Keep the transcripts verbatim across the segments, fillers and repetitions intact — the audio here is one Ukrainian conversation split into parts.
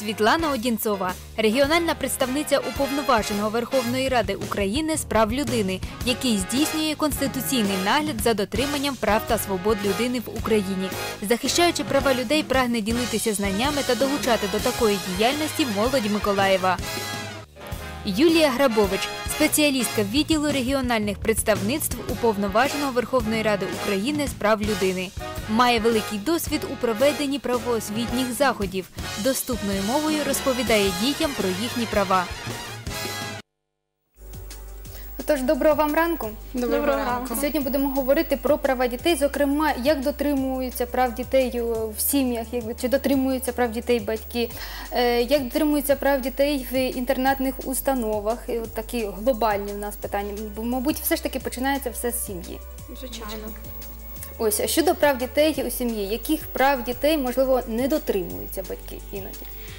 Світлана Одінцова, регіональна представниця Уповноваженого Верховної Ради України з прав людини, який здійснює конституційний нагляд за дотриманням прав та свобод людини в Україні. Захищаючи права людей, прагне ділитися знаннями та долучати до такої діяльності молодь Миколаєва. Юлія Грабович, спеціалістка відділу регіональних представництв Уповноваженого Верховної Ради України з прав людини. Має великий досвід у проведенні правоосвітніх заходів. Доступною мовою розповідає дітям про їхні права. Тож, доброго вам ранку. Доброго ранку. Сьогодні будемо говорити про права дітей, зокрема, як дотримуються прав дітей в сім'ях, чи дотримуються прав дітей батьки, як дотримуються прав дітей в інтернатних установах. І от такі глобальні в нас питання. Бо, мабуть, все ж таки починається все з сім'ї. Звичайно. Ось, щодо прав дітей у сім'ї, яких прав дітей, можливо, не дотримуються батьки іноді?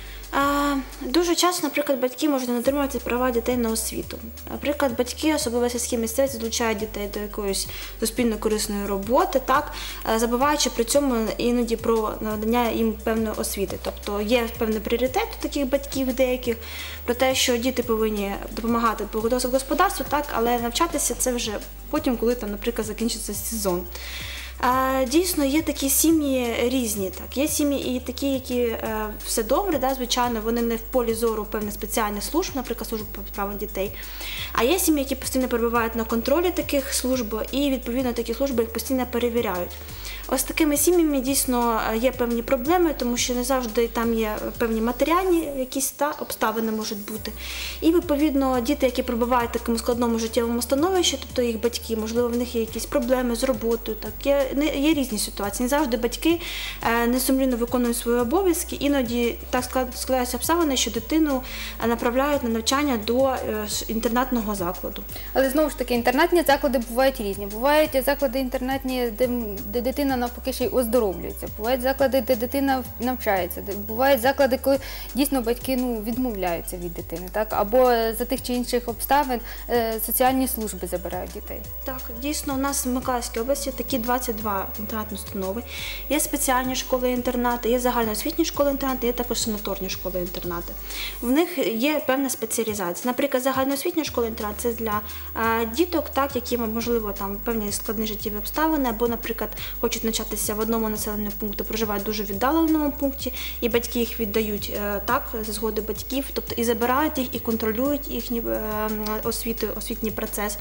А, дуже часто, наприклад, батьки можуть не дотримувати права дітей на освіту. Наприклад, батьки, особливо в сільській місцевості, залучають дітей до якоїсь суспільно-корисної роботи, так, забуваючи при цьому іноді про надання їм певної освіти. Тобто є певний пріоритет у таких батьків деяких про те, що діти повинні допомагати по господарству, так, але навчатися це вже потім, коли там, наприклад, закінчиться сезон. Дійсно, є такі сім'ї різні. Так. Є сім'ї і такі, які е, все добре, да, звичайно, вони не в полі зору певних спеціальних служб, наприклад, служб по справам дітей. А є сім'ї, які постійно перебувають на контролі таких служб і, відповідно, такі служби їх постійно перевіряють. Ось такими сім'ями дійсно є певні проблеми, тому що не завжди там є певні матеріальні якісь та, обставини можуть бути. І, відповідно, діти, які перебувають в такому складному життєвому становищі, тобто їх батьки, можливо, в них є якісь проблеми з роботою, так, є, є різні ситуації. Не завжди батьки несумлінно виконують свої обов'язки, іноді так складаються обставини, що дитину направляють на навчання до інтернатного закладу. Але, знову ж таки, інтернатні заклади бувають різні. Бувають заклади інтернатні, де, де дитина навпаки ще й оздоровлюється. Бувають заклади, де дитина навчається. Бувають заклади, коли дійсно батьки ну, відмовляються від дитини. Так? Або за тих чи інших обставин соціальні служби забирають дітей. Так, дійсно, у нас в Миколаївській області такі двадцять два інтернатні установи. Є спеціальні школи-інтернати, є загальноосвітні школи-інтернати, є також санаторні школи-інтернати. В них є певна спеціалізація. Наприклад, загальноосвітня школа-інтернат – це для а, діток, так, які, можливо, там певні складні життєві обставини, або, наприклад, хочуть навчатися в одному населеному пункті, проживають в дуже віддаленому пункті, і батьки їх віддають так, за згоди батьків, тобто і забирають їх, і контролюють їхній освіту, освітній процес.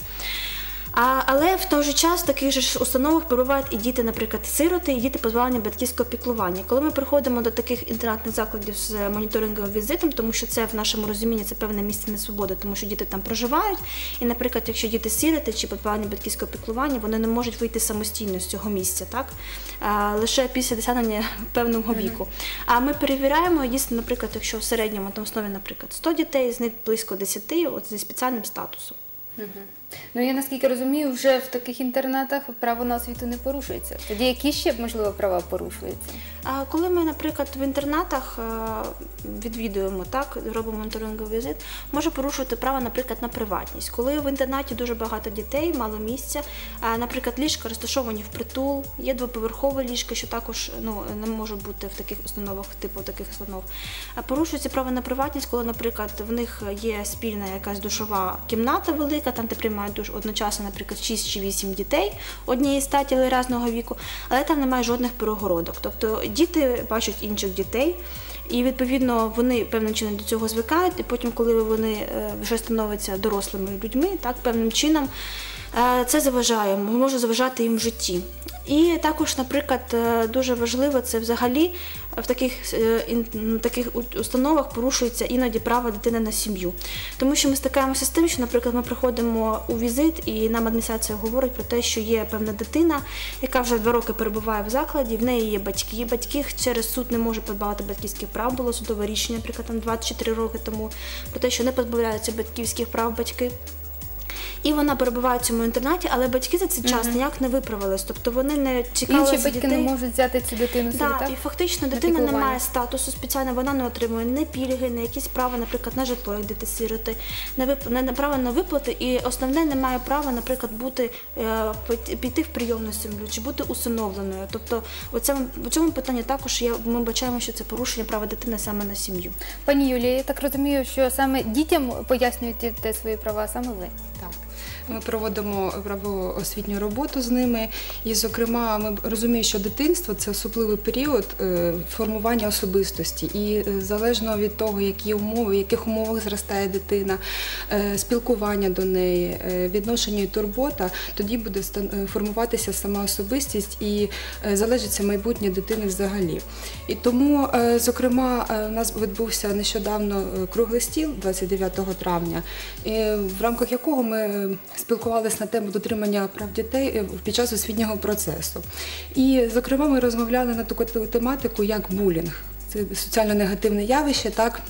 А, але в той же час в таких же установах перебувають і діти, наприклад, сироти, і діти позбавлені батьківського піклування. Коли ми приходимо до таких інтернатних закладів з моніторинговим візитом, тому що це в нашому розумінні це певне місце несвободи, тому що діти там проживають, і, наприклад, якщо діти сироти чи позбавлені батьківського піклування, вони не можуть вийти самостійно з цього місця, так? А, лише після досягнення певного віку. А ми перевіряємо, дійсно, наприклад, якщо в середньому на основі, наприклад, сто дітей, з них близько десяти от, зі спеціальним статусом. Угу. Ну, я наскільки розумію, вже в таких інтернатах право на освіту не порушується. Тоді які ще, можливо, права порушуються? А коли ми, наприклад, в інтернатах відвідуємо, так, робимо моніторинговий візит, може порушувати право, наприклад, на приватність. Коли в інтернаті дуже багато дітей, мало місця, наприклад, ліжка розташовані впритул, є двоповерхове ліжко, що також ну, не може бути в таких установах, типу таких установ. Порушується право на приватність, коли, наприклад, в них є спільна якась душова кімната велика, там де приймають душ одночасно, наприклад, шість чи вісім дітей однієї статі, але різного віку, але там немає жодних перегородок. Тобто діти бачать інших дітей, і, відповідно, вони певним чином до цього звикають, і потім, коли вони вже становляться дорослими людьми, так, певним чином це заважає, може заважати їм в житті. І також, наприклад, дуже важливо, це взагалі в таких, таких установах порушується іноді право дитини на сім'ю. Тому що ми стикаємося з тим, що, наприклад, ми приходимо у візит і нам адміністрація говорить про те, що є певна дитина, яка вже два роки перебуває в закладі, в неї є батьки, батьки через суд не можуть позбавити батьківських прав, було судове рішення, наприклад, там двадцять чотири роки тому, про те, що не позбавляються батьківських прав батьки. І вона перебуває в цьому інтернаті, але батьки за цей час ніяк не виправились. Тобто вони не чекали Інші за батьки дітей. не можуть взяти цю дитину собі, Да, так? і фактично На дитина не піклування. має статусу спеціально, вона не отримує ні пільги, ні якісь права, наприклад, на житло, як діти-сироти, не вип... не право на виплати, і основне не має права, наприклад, бути е, піти в прийомну сім'ю чи бути усиновленою. Тобто, у цьому, у цьому питанні також є, ми бачаємо, що це порушення права дитини саме на сім'ю. Пані Юлія, я так розумію, що саме дітям пояснюєте свої права, саме ви. Так. Ми проводимо правоосвітню роботу з ними, і, зокрема, ми розуміємо, що дитинство – це особливий період формування особистості. І залежно від того, які умови, в яких умовах зростає дитина, спілкування до неї, відношення і турбота, тоді буде формуватися сама особистість і залежиться майбутнє дитини взагалі. І тому, зокрема, у нас відбувся нещодавно круглий стіл двадцять дев'ятого травня, в рамках якого ми спілкувалися на тему дотримання прав дітей під час освітнього процесу. І, зокрема, ми розмовляли на таку тематику, як булінг. Це соціально негативне явище, так?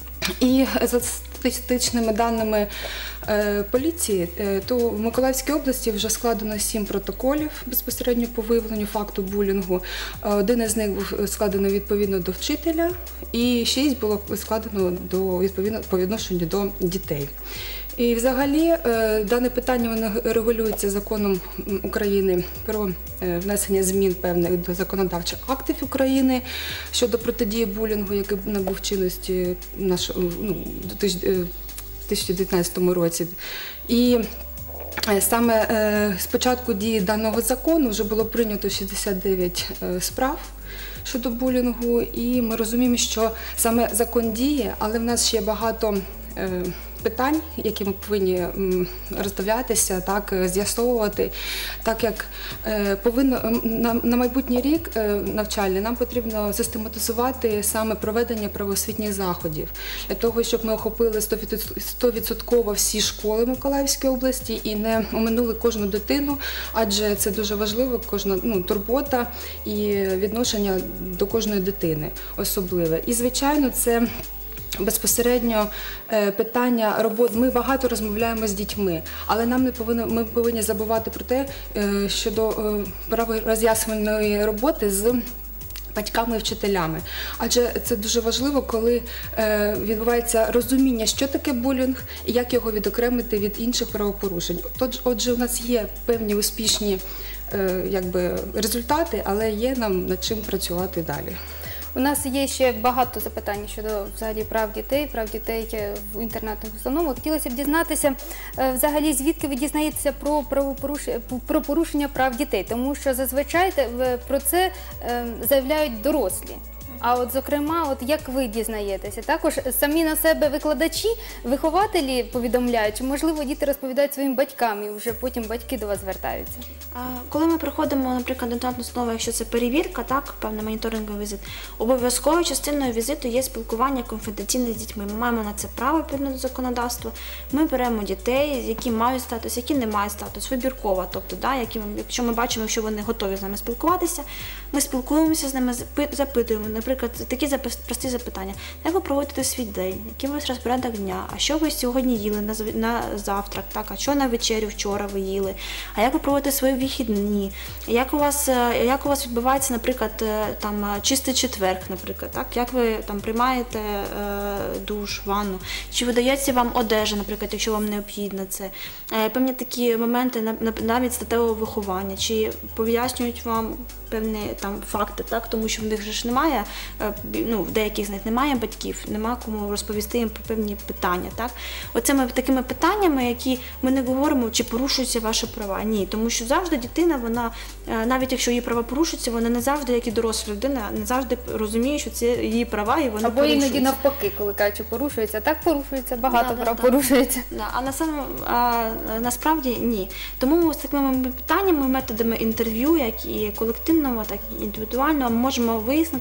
І за статистичними даними е, поліції, е, то в Миколаївській області вже складено сім протоколів безпосередньо по виявленню факту булінгу. Один із них був складено відповідно до вчителя, і шість було складено до, відповідно, по відношенню до дітей. І взагалі дане питання воно регулюється законом України про внесення змін певних до законодавчих актів України щодо протидії булінгу, який набув чинності ну, в дві тисячі дев'ятнадцятому році. І саме з початку дії даного закону вже було прийнято шістдесят дев'ять справ щодо булінгу, і ми розуміємо, що саме закон діє, але в нас ще багато питань, які ми повинні роздивлятися, так, з'ясовувати, так як повинно на, на майбутній рік навчальний нам потрібно систематизувати саме проведення правоосвітніх заходів для того, щоб ми охопили сто відсотків всі школи Миколаївської області і не оминули кожну дитину, адже це дуже важливо, кожна ну, турбота і відношення до кожної дитини особливе. І, звичайно, це безпосередньо питання роботи. Ми багато розмовляємо з дітьми, але нам не повинно, ми повинні забувати про те, щодо правороз'яснювальної роботи з батьками і вчителями. Адже це дуже важливо, коли е, відбувається розуміння, що таке булінг і як його відокремити від інших правопорушень. Тож, отже, у нас є певні успішні е, якби, результати, але є нам над чим працювати далі. У нас є ще багато запитань щодо взагалі прав дітей, прав дітей в інтернатних установах. Хотілося б дізнатися, взагалі, звідки ви дізнаєтеся про правопорушення, про порушення прав дітей, тому що зазвичай про це заявляють дорослі. А от, зокрема, от як ви дізнаєтеся? Також самі на себе викладачі, вихователі повідомляють, чи, можливо, діти розповідають своїм батькам, і вже потім батьки до вас звертаються? Коли ми приходимо, наприклад, до інтернатну установу, якщо це перевірка, так, певний моніторинговий візит, обов'язковою частиною візиту є спілкування конфіденційне з дітьми. Ми маємо на це право відповідно до законодавства. Ми беремо дітей, які мають статус, які не мають статус, вибірково. Тобто, да, які, якщо ми бачимо, що вони готові з нами спілкуватися, ми спілкуємося з ними, запитуємо, наприклад, такі прості запитання. Як ви проводите свій день? Який у вас розпорядок дня? А що ви сьогодні їли на, на завтрак? Так? А що на вечерю вчора ви їли? А як ви проводите свої вихідні? Як у вас, як у вас відбувається, наприклад, там, чистий четверг, наприклад? Так? Як ви там, приймаєте е, душ, ванну? Чи видається вам одежа, наприклад, якщо вам необхідно це? Е, певні такі моменти навіть статевого виховання. Чи пояснюють вам певні там факти, так, тому що в них же ж немає, ну, в деяких з них немає батьків, нема кому розповісти їм про певні питання, так. Оцими такими питаннями, які ми не говоримо, чи порушуються ваші права. Ні, тому що завжди дитина, вона, навіть якщо її права порушуються, вона не завжди, як і доросла людина, не завжди розуміє, що це її права і вони Або порушуються. Або іноді навпаки, коли кажуть, що порушується, так порушується, багато да, прав да, порушується. Да. А, на сам, а насправді ні. Тому ми з такими питаннями, методами інтерв'ю, як і колективного, так і індивідуального, ми можемо вияснити для себе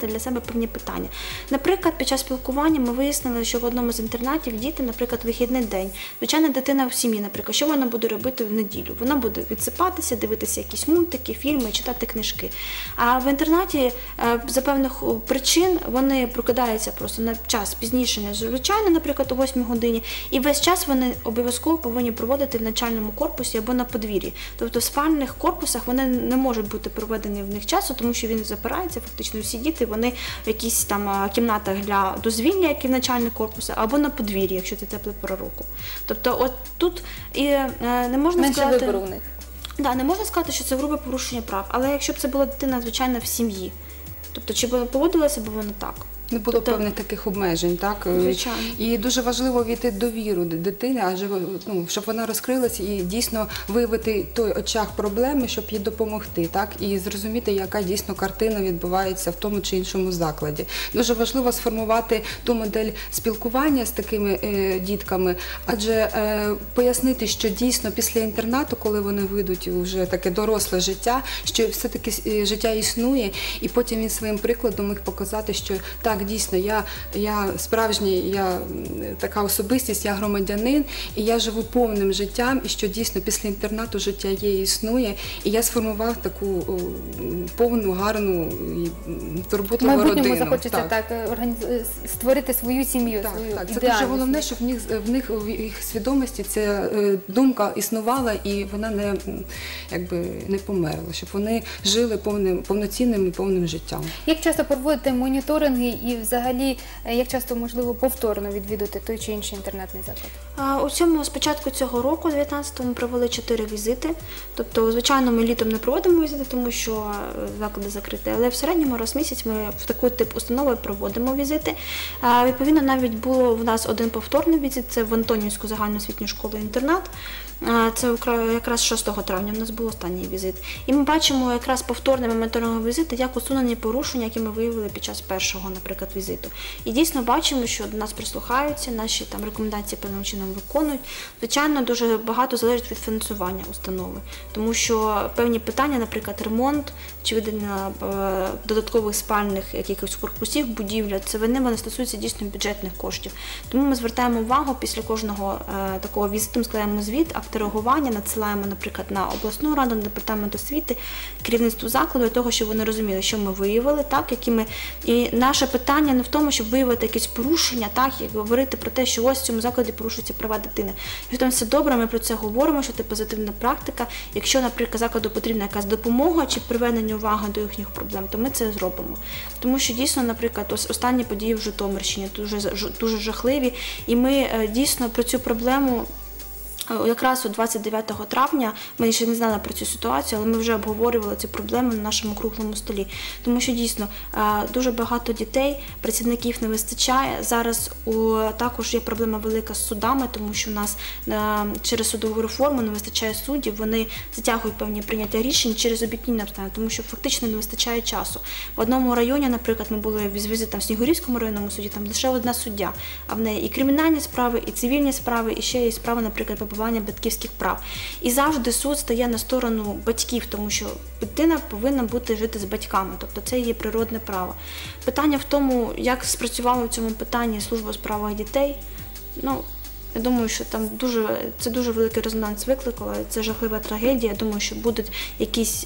певні питання. Наприклад, під час спілкування ми вияснили, що в одному з інтернатів діти, наприклад, вихідний день, звичайна дитина в сім'ї, наприклад, що вона буде робити в неділю? Вона буде відсипатися, дивитися якісь мультики, фільми, читати книжки. А в інтернаті за певних причин вони прокидаються просто на час пізніше, ніж звичайно, наприклад, о восьмій годині, і весь час вони обов'язково повинні проводити в навчальному корпусі або на подвір'ї. Тобто в спальних корпусах вони не можуть бути проведені в них часу, тому що він запирається, фактично всі діти, вони в якісь там кімнатах для дозвілля, як і в навчальних корпусах, або на подвір'ї, якщо це тепле пора року. Тобто от тут і не можна Менше сказати... вибору у них. Да, не можна сказати, що це грубе порушення прав, але якщо б це була дитина, звичайно, в сім'ї, тобто чи б поводилася б вона так? Не було Тобто, певних таких обмежень, так? Звичайно. І дуже важливо війти довіру дитини, адже ну, щоб вона розкрилася і дійсно виявити той очаг проблеми, щоб їй допомогти, так? І зрозуміти, яка дійсно картина відбувається в тому чи іншому закладі. Дуже важливо сформувати ту модель спілкування з такими е, дітками, адже е, пояснити, що дійсно після інтернату, коли вони вийдуть у вже таке доросле життя, що все-таки життя існує, і потім він своїм прикладом міг показати, що так, дійсно, я, я справжній, я така особистість, я громадянин, і я живу повним життям, і що дійсно після інтернату життя є і існує, і я сформував таку о, повну, гарну і турботливу родину. В майбутньому захочеться так, так організ... створити свою сім'ю, так, свою так. Це ідеальну. дуже головне, щоб в них, в них, в їх свідомості ця е, думка існувала, і вона не, якби, не померла, щоб вони жили повним, повноцінним і повним життям. Як часто проводите моніторинги і взагалі, як часто можливо повторно відвідати той чи інший інтернатний заклад? У цьому, з початку цього року, дев'ятнадцятого, ми провели чотири візити. Тобто, звичайно, ми літом не проводимо візити, тому що заклади закриті, але в середньому раз в місяць ми в такий тип установи проводимо візити. Відповідно, навіть було в нас один повторний візит, це в Антонівську загальноосвітню школу-інтернат. Це якраз шостого травня в нас був останній візит. І ми бачимо якраз повторними моніторинговими візити, як усунені порушення, які ми виявили під час першого, наприклад, візиту. І дійсно бачимо, що до нас прислухаються, наші там рекомендації певним чином виконують. Звичайно, дуже багато залежить від фінансування установи, тому що певні питання, наприклад, ремонт чи виділення е, додаткових спальних якихось корпусів, будівля, це вони, вони стосуються дійсно бюджетних коштів. Тому ми звертаємо увагу після кожного е, такого візиту, ми складаємо звіт, акти реагування, надсилаємо, наприклад, на обласну раду, на департамент освіти, керівництву закладу, для того, щоб вони розуміли, що ми виявили, так, які ми... І наше питання не в тому, щоб виявити якісь порушення, так, і говорити про те, що ось в цьому закладі порушуються права дитини. І в тому все добре, ми про це говоримо, що це позитивна практика. Якщо, наприклад, закладу потрібна якась допомога чи привернення уваги до їхніх проблем, то ми це зробимо. Тому що дійсно, наприклад, ось останні події в Житомирщині дуже, дуже жахливі, і ми дійсно про цю проблему якраз у двадцять дев'ятого травня, ми ще не знали про цю ситуацію, але ми вже обговорювали ці проблеми на нашому круглому столі. Тому що дійсно дуже багато дітей, працівників не вистачає. Зараз у, також є проблема велика з судами, тому що у нас через судову реформу не вистачає суддів, вони затягують певні прийняття рішень через об'єктивні обставини, тому що фактично не вистачає часу. В одному районі, наприклад, ми були з візитом в Снігурівському районному суді, там лише одна суддя, а в неї і кримінальні справи, і цивільні справи, і ще є справи, наприклад, позбавлення батьківських прав. І завжди суд стає на сторону батьків, тому що дитина повинна бути жити з батьками, тобто це її природне право. Питання в тому, як спрацювала в цьому питанні служба у справах дітей, ну, я думаю, що там дуже, це дуже великий резонанс викликало, це жахлива трагедія. Я думаю, що будуть якісь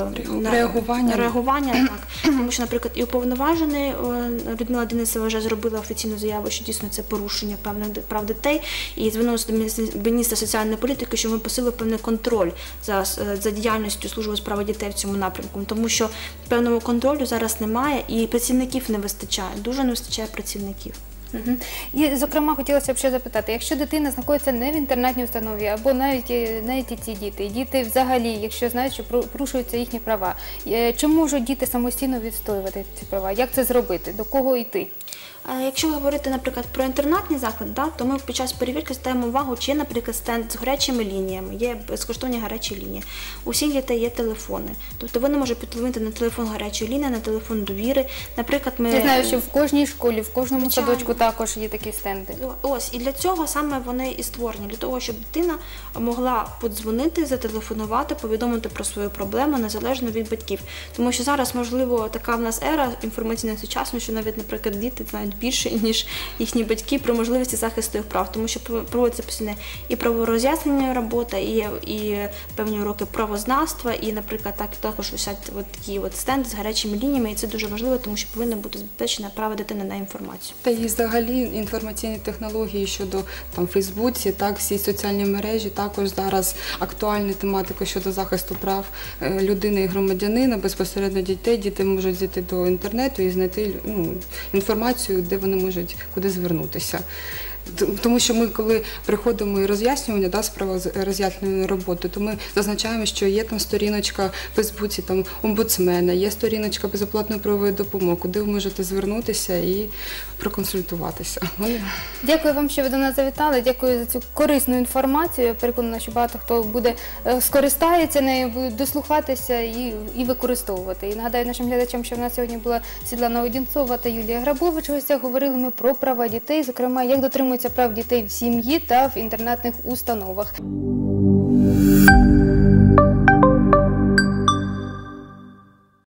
е, реагування. реагування так. Тому що, наприклад, і уповноважений е, Людмила Денисова вже зробила офіційну заяву, що дійсно це порушення певних прав дітей, і звернулася до міністра соціальної політики, що ми посилили певний контроль за, за діяльністю служби у справах дітей в цьому напрямку, тому що певного контролю зараз немає і працівників не вистачає, дуже не вистачає працівників. Угу. І, зокрема, хотілося б ще запитати, якщо дитина знаходиться не в інтернатній установі, або навіть, навіть і ці діти, і діти взагалі, якщо знають, що порушуються їхні права, чи можуть діти самостійно відстоювати ці права? Як це зробити? До кого йти? Е, Якщо говорити, наприклад, про інтернатні заклади, да, то ми під час перевірки ставимо увагу, чи є, наприклад, стенд з гарячими лініями, є безкоштовні гарячі лінії. У всіх дітей є телефони. Тобто вони можуть підтримати на телефон гарячої лінії, на телефон довіри. Наприклад, ми... Я знаю, що в кожній школі, в кожному Звичайно. садочку також є такі стенди. Ось, і для цього саме вони і створені, для того, щоб дитина могла подзвонити, зателефонувати, повідомити про свою проблему незалежно від батьків. Тому що зараз, можливо, така в нас ера інформаційна сучасна, що навіть, наприклад, діти знають більше, ніж їхні батьки про можливості захисту їх прав, тому що проводиться постійно і правороз'яснення робота, і, і певні уроки правознавства, і, наприклад, так, також ось от такі от стенди з гарячими лініями, і це дуже важливо, тому що повинно бути забезпечене право дитини на інформацію. Та і взагалі інформаційні технології щодо там Фейсбуці, так, всі соціальні мережі, також зараз актуальна тематика щодо захисту прав е, людини і громадянина, безпосередньо дітей. Діти можуть зайти до інтернету і знайти ну, інформацію, де вони можуть куди звернутися. Тому що ми, коли приходимо і роз'яснювання, да, справа роз'яснювальної роботи, то ми зазначаємо, що є там сторіночка в Фейсбуці там, омбудсмена, є сторіночка безоплатної правової допомоги, куди ви можете звернутися і проконсультуватися. Вони... Дякую вам, що ви до нас завітали. Дякую за цю корисну інформацію. Я переконана, що багато хто буде е, скористається нею, буде дослухатися і, і використовувати. І нагадаю нашим глядачам, що в нас сьогодні була Світлана Одінцова та Юлія Грабович. В гостях говорили ми про права дітей, зокрема, як дотримуються прав дітей в сім'ї та в інтернатних установах.